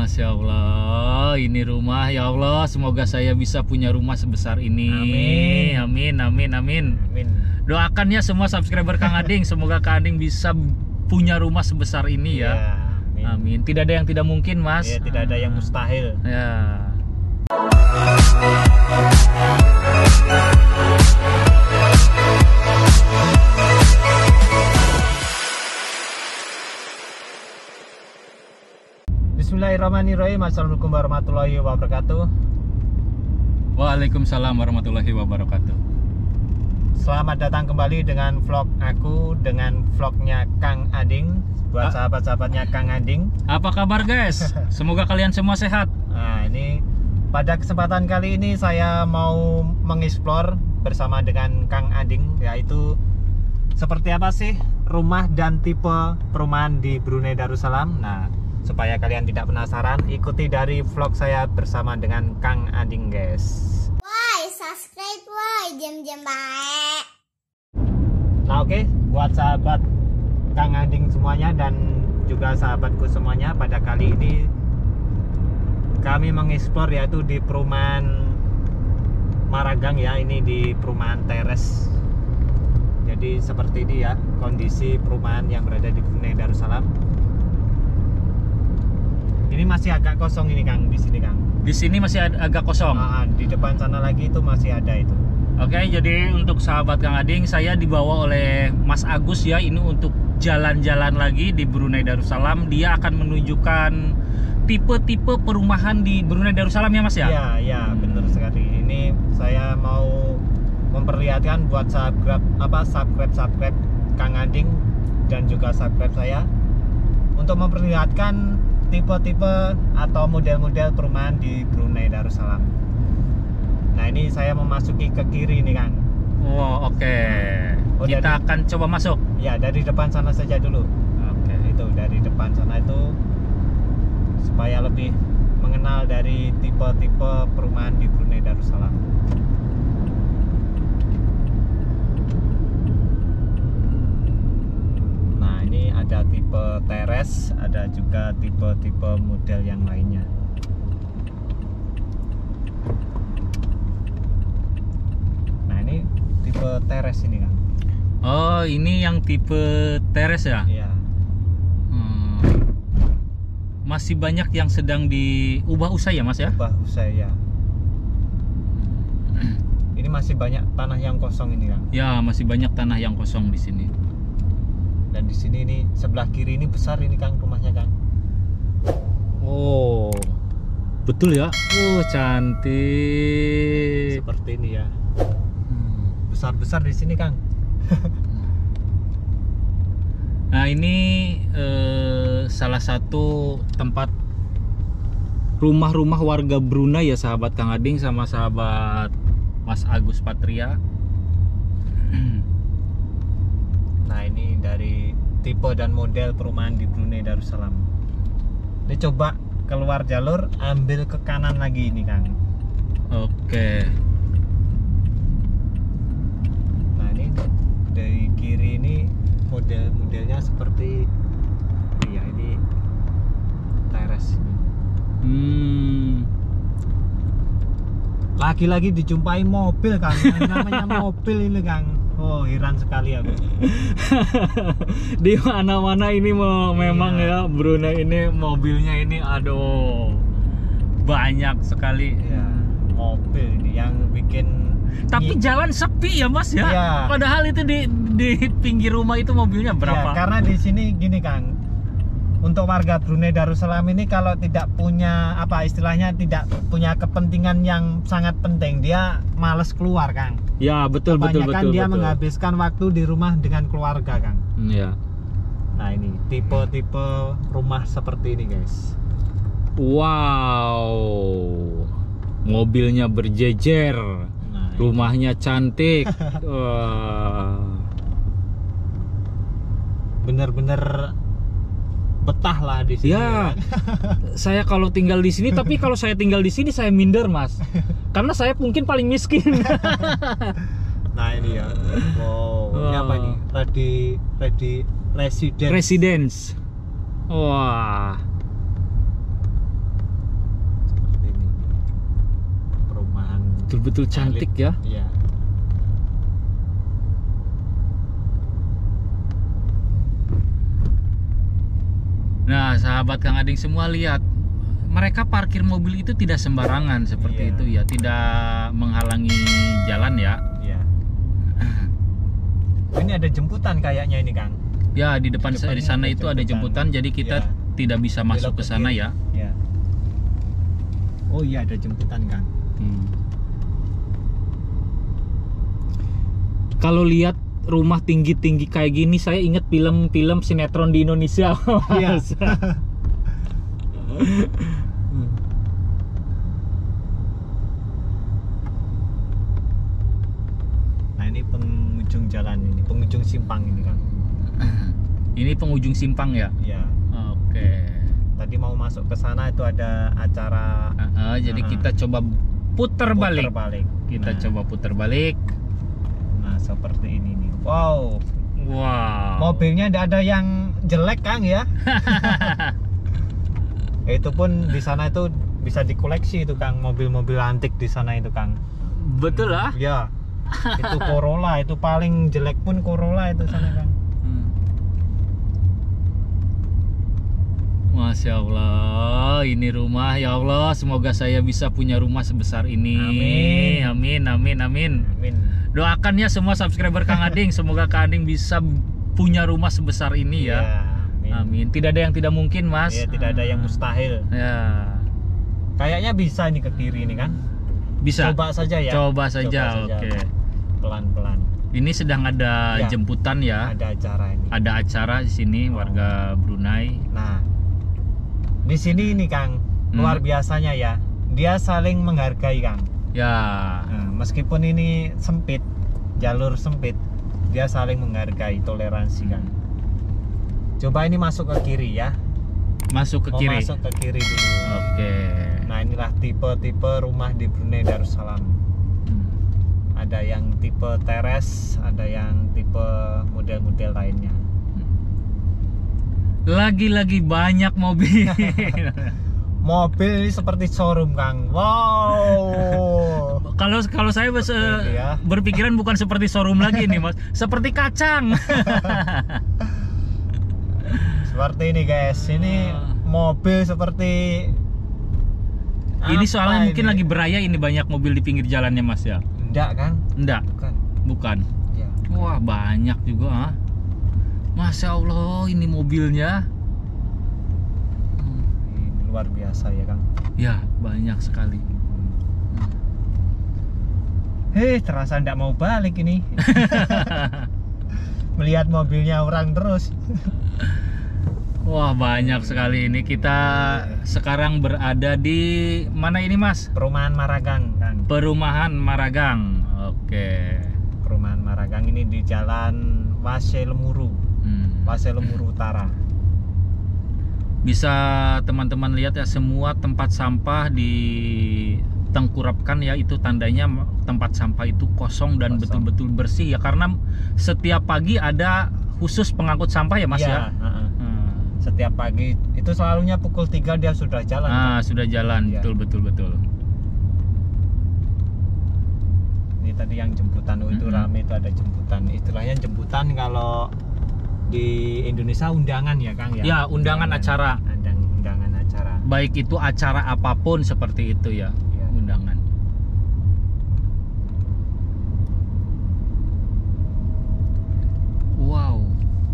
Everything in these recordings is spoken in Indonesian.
Masya Allah, ini rumah. Ya Allah, semoga saya bisa punya rumah sebesar ini. Amin. Amin. Doakan ya semua subscriber Kang Ading, semoga Kang Ading bisa punya rumah sebesar ini ya. Amin. Tidak ada yang tidak mungkin, Mas. Ya, tidak ada yang mustahil. Ya. Bismillahirrahmanirrahim. Assalamualaikum warahmatullahi wabarakatuh. Waalaikumsalam warahmatullahi wabarakatuh. Selamat datang kembali dengan vlog aku, dengan vlognya Kang Ading. Buat sahabat-sahabatnya Kang Ading, apa kabar guys? Semoga kalian semua sehat. Nah, ini pada kesempatan kali ini saya mau mengeksplor bersama dengan Kang Ading, yaitu seperti apa sih rumah dan tipe perumahan di Brunei Darussalam. Nah, supaya kalian tidak penasaran, ikuti dari vlog saya bersama dengan Kang Ading, guys. Woi, subscribe woi, jam-jam baik. Nah, oke, buat sahabat Kang Ading semuanya dan juga sahabatku semuanya, pada kali ini kami mengeksplor yaitu di perumahan Maragang ya, ini di perumahan teres. Jadi seperti ini ya kondisi perumahan yang berada di Brunei Darussalam. Ini masih agak kosong ini Kang, di sini Kang. Di sini masih agak kosong. Di depan sana lagi itu masih ada itu. Oke, jadi untuk sahabat Kang Ading, saya dibawa oleh Mas Agus ya, ini untuk jalan-jalan lagi di Brunei Darussalam. Dia akan menunjukkan tipe-tipe perumahan di Brunei Darussalam ya Mas ya? Iya, benar sekali. Ini saya mau memperlihatkan buat subscribe Kang Ading dan juga subscribe saya untuk memperlihatkan tipe-tipe atau model-model perumahan di Brunei Darussalam. Nah, ini saya memasuki ke kiri nih Kang. Oh, oke. Kita akan coba masuk. Ya, dari depan sana saja dulu. Oke. Itu dari depan sana itu supaya lebih mengenal dari tipe-tipe perumahan di Brunei Darussalam. Nah, ini ada tipe teres, ada juga tipe-tipe model yang lainnya. Nah, ini tipe teres ini Kang. Oh, ini yang tipe teres ya? Iya. Masih banyak yang sedang diubah usai ya Mas ya? Ubah usai ya. Ini masih banyak tanah yang kosong ini Kang. Ya, masih banyak tanah yang kosong di sini. Dan di sini nih sebelah kiri ini besar ini Kang rumahnya Kang. Oh, betul ya? Oh, cantik. Seperti ini ya. Besar-besar di sini Kang. Nah, ini salah satu tempat rumah-rumah warga Brunei ya sahabat Kang Ading sama sahabat Mas Agus Patria. Nah, ini dari tipe dan model perumahan di Brunei Darussalam. Ini coba keluar jalur, ambil ke kanan lagi ini Kang. Oke. Nah, ini dari kiri ini model-modelnya seperti ya, ini teres. Lagi-lagi dijumpai mobil Kang. Namanya mobil ini Kang. Oh, heran sekali aku. Di mana-mana ini memang ya Brunei ini mobilnya ini aduh banyak sekali. Ya, mobil ini yang bikin. Tapi jalan sepi ya Mas ya. Iya. Padahal itu di pinggir rumah itu mobilnya berapa? Ya, karena di sini gini Kang. Untuk warga Brunei Darussalam ini kalau tidak punya istilahnya tidak punya kepentingan yang sangat penting, dia males keluar Kang. Ya, betul. Kebanyakan dia menghabiskan waktu di rumah dengan keluarga Kang. Iya. Nah, ini tipe-tipe rumah seperti ini guys. Wow. Mobilnya berjejer. Rumahnya cantik. Bener-bener betah lah di sini. Ya, saya kalau tinggal di sini, tapi kalau saya tinggal di sini saya minder Mas, karena saya mungkin paling miskin. Nah, ini ya. Wow. Ini apa ini? Residence. Wah. Betul-betul cantik ya. Iya. Nah, sahabat Kang Ading semua lihat, mereka parkir mobil itu tidak sembarangan seperti Iya. itu ya, tidak menghalangi jalan ya. Iya. Ini ada jemputan kayaknya ini, Kang. Ya, di depan Depannya di sana ada itu ada jemputan, jadi kita Iya. tidak bisa masuk Belok ke sana kiri. ya. Iya. Oh iya, ada jemputan, Kang. Kalau lihat rumah tinggi-tinggi kayak gini, saya ingat film-film sinetron di Indonesia. Iya. Nah, ini penghujung jalan ini, penghujung simpang ini, Kang. Ini penghujung simpang ya. Iya. Oke. Tadi mau masuk ke sana itu ada acara Jadi kita coba putar balik. balik. Kita Nah, coba putar balik. Nah, seperti ini nih. Wow. Wow. Mobilnya tidak ada yang jelek, Kang ya. Itu pun di sana itu bisa dikoleksi itu, Kang, mobil-mobil antik di sana itu, Kang. Betul lah. Ya. Itu Corolla, itu paling jelek pun Corolla itu sana, Kang. Masya Allah, ini rumah, ya Allah, semoga saya bisa punya rumah sebesar ini. Amin. Amin, amin, amin. Amin. Doakan ya semua subscriber Kang Ading, semoga Kang Ading bisa punya rumah sebesar ini ya. Amin. Amin. Tidak ada yang tidak mungkin, Mas. Ya, tidak ada yang mustahil. Ya. Kayaknya bisa ini ke kiri ini, kan? Bisa. Coba saja ya. Coba saja. Oke. Pelan-pelan. Ini sedang ada Ya. jemputan ya. Ada acara ini. Ada acara di sini warga Brunei. Nah, di sini ini, Kang, luar biasanya ya. Dia saling menghargai, Kang. Ya. Nah, meskipun ini sempit, jalur sempit, dia saling menghargai, toleransi, Kang. Coba ini masuk ke kiri ya. Masuk ke Mau kiri. masuk ke kiri dulu. Oke. Nah, inilah tipe-tipe rumah di Brunei Darussalam. Ada yang tipe teres, ada yang tipe model-model lainnya. Lagi-lagi banyak mobil. Mobil ini seperti showroom, Kang. Wow. Kalau saya ya. berpikiran bukan seperti showroom lagi nih, Mas. Seperti kacang. Seperti ini, guys. Ini mobil seperti Ini soalnya apa mungkin ini? lagi beraya, ini banyak mobil di pinggir jalannya, Mas ya. Enggak, Kang? Enggak, Bukan. bukan. Ya. Wah, banyak juga, ah. Masya Allah, ini mobilnya. Ini luar biasa ya, Kang. Ya, banyak sekali. Terasa enggak mau balik ini. Melihat mobilnya orang terus. Wah, banyak sekali ini. Kita sekarang berada di mana ini, Mas? Perumahan Maragang, Kang. Perumahan Maragang. Oke. Perumahan Maragang ini di Jalan Wase Lemuru. Wase Lemuru Utara. Bisa teman-teman lihat ya, semua tempat sampah ditengkurapkan ya, itu tandanya tempat sampah itu kosong dan Kosong. betul-betul bersih ya, karena setiap pagi ada khusus pengangkut sampah ya, Mas ya. Setiap pagi itu selalunya pukul 3 dia sudah jalan. Ah, Kang. sudah jalan. Iya. Betul. Ini tadi yang jemputan itu rame, itu ada jemputan. Istilahnya jemputan kalau di Indonesia undangan ya, Kang ya. Ya, undangan acara. Undangan acara. Baik itu acara apapun seperti itu ya, Iya. undangan. Wow.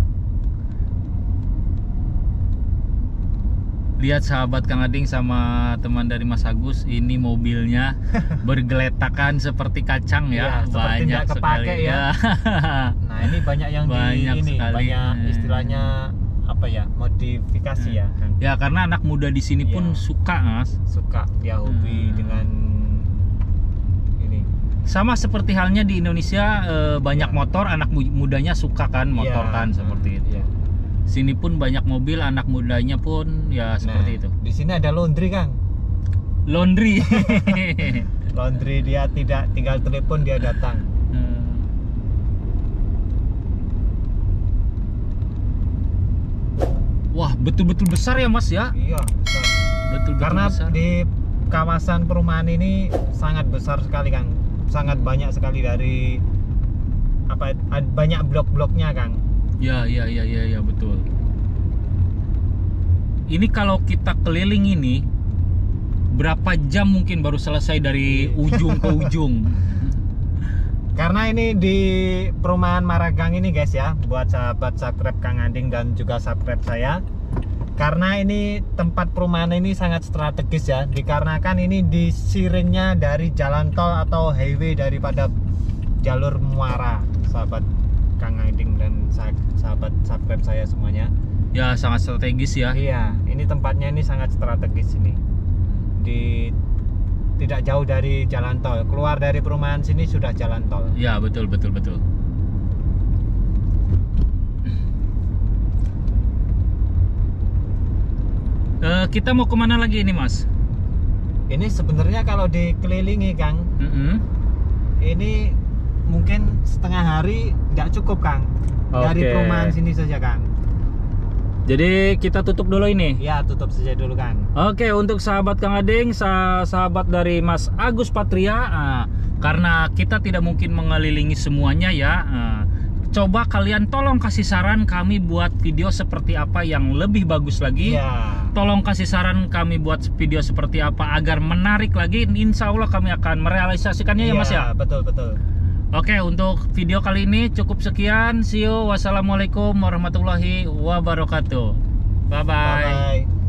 Lihat sahabat Kang Ading sama teman dari Mas Agus, ini mobilnya bergeletakan seperti kacang ya, Iya, seperti banyak nggak kepake sekali ya. Nah, ini banyak yang Banyak di ini, sekali. banyak istilahnya apa ya, modifikasi ya, Kang. Ya, karena anak muda di sini pun Iya. suka, Mas. Suka dia hobi dengan ini. Sama seperti halnya di Indonesia, banyak Iya. motor, anak mudanya suka kan motor Iya, kan, seperti itu. iya. Sini pun banyak mobil, anak mudanya pun ya seperti itu. Di sini ada laundry, Kang. Laundry. Laundry, dia tidak tinggal telepon dia datang. Wah, betul-betul besar ya, Mas ya. Iya, besar. Betul-betul Karena besar. di kawasan perumahan ini sangat besar sekali Kang, sangat banyak sekali dari banyak blok-bloknya Kang. Ya betul. Ini kalau kita keliling ini berapa jam mungkin baru selesai dari ujung ke ujung. Karena ini di perumahan Maragang ini guys ya, buat sahabat subscribe Kang Anding dan juga subscribe saya. Karena ini tempat perumahan ini sangat strategis ya, dikarenakan ini disiringnya dari jalan tol atau highway daripada jalur muara, sahabat Kang Anding dan sahabat subscribe saya semuanya. Ya sangat strategis ya. Iya, ini tempatnya ini sangat strategis ini. Tidak jauh dari jalan tol, keluar dari perumahan sini sudah jalan tol. Ya betul. Kita mau kemana lagi ini Mas? Ini sebenarnya kalau dikelilingi Kang, ini mungkin setengah hari nggak cukup Kang. Dari Oke. perumahan sini saja Kang. Jadi kita tutup dulu ini. Ya, tutup saja dulu Kang. Oke, untuk sahabat Kang Ading, sahabat dari Mas Agus Patria, karena kita tidak mungkin mengelilingi semuanya ya. Coba kalian tolong kasih saran kami buat video seperti apa yang lebih bagus lagi. Iya. Tolong kasih saran kami buat video seperti apa agar menarik lagi. Insya Allah kami akan merealisasikannya ya Mas ya. Betul. Oke, untuk video kali ini cukup sekian. See you. Wassalamualaikum warahmatullahi wabarakatuh. Bye-bye. Bye.